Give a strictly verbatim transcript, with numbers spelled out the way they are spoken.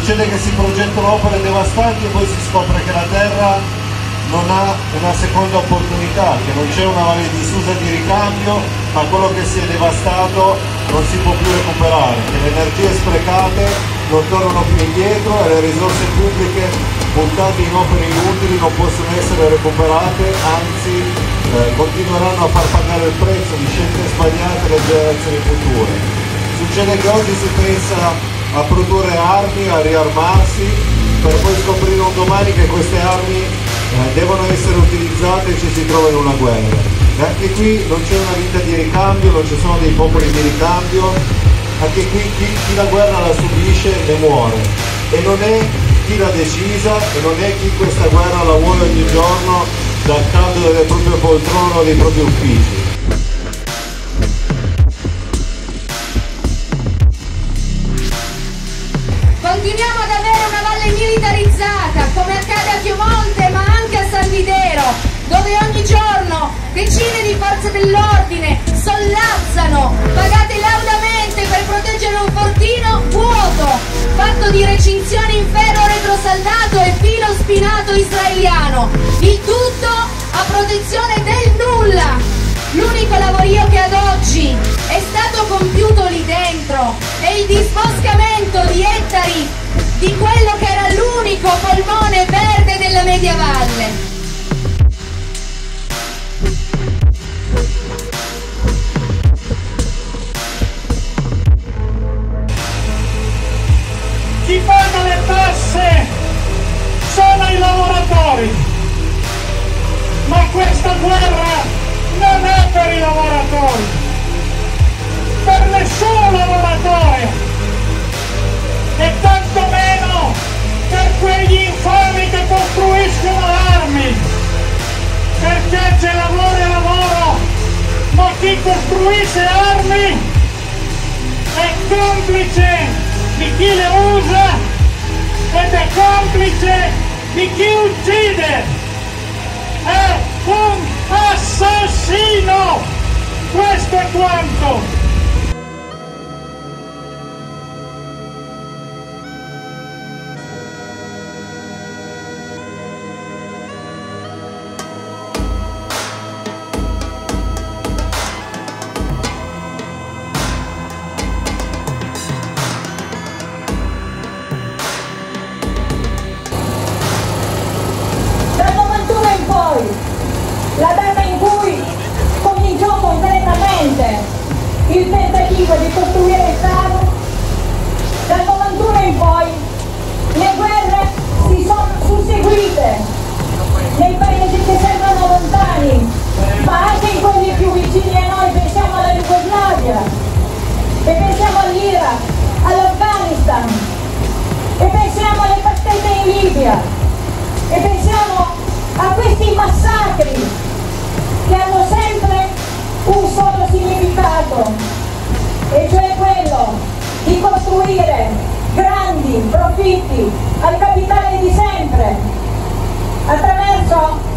succede che si progettano opere devastanti e poi si scopre che la terra non ha una seconda opportunità, che non c'è una valle disusa di ricambio, ma quello che si è devastato non si può più recuperare, che le energie sprecate non tornano più indietro e le risorse pubbliche buttate in opere inutili non possono essere recuperate, anzi eh, continueranno a far pagare il prezzo di scelte sbagliate alle generazioni future. Succede che oggi si pensa a produrre armi, a riarmarsi, per poi scoprire un domani che queste armi eh, devono essere utilizzate e ci si trova in una guerra. E anche qui non c'è una vita di ricambio, non ci sono dei popoli di ricambio, anche qui chi, chi la guerra la subisce ne muore. E non è chi l'ha decisa e non è chi questa guerra la vuole ogni giorno dal caldo delle proprie poltrone o dei propri uffici. Continuiamo ad avere una valle militarizzata, come accade a Chiomonte ma anche a San Didero, dove ogni giorno decine di forze dell'ordine sollazzano, pagate laudamente per proteggere un fortino vuoto, fatto di recinzioni in ferro retrosaldato e filo spinato israeliano, il tutto a protezione del nulla. L'unico lavorio che ad oggi è stato compiuto lì dentro è il disboscamento di ettari di quello che era l'unico polmone verde della media valle. Chi paga le tasse sono i lavoratori, ma questa guerra non è per i lavoratori, per nessun lavoratore, e tantomeno per quegli infami che costruiscono armi, perché c'è lavoro e lavoro, ma chi costruisce armi è complice di chi le usa ed è complice di chi uccide, è un assassino, questo è quanto. La data in cui cominciò concretamente il tentativo di costruire il Stato, dal novantuno in poi le guerre si sono susseguite nei paesi che sembrano lontani, ma anche in quelli più vicini a noi. Pensiamo alla Jugoslavia, e pensiamo all'Iraq, all'Afghanistan, e pensiamo alle partite in Libia, e pensiamo a questi massacri che hanno sempre un solo significato, e cioè quello di costruire grandi profitti al capitale di sempre attraverso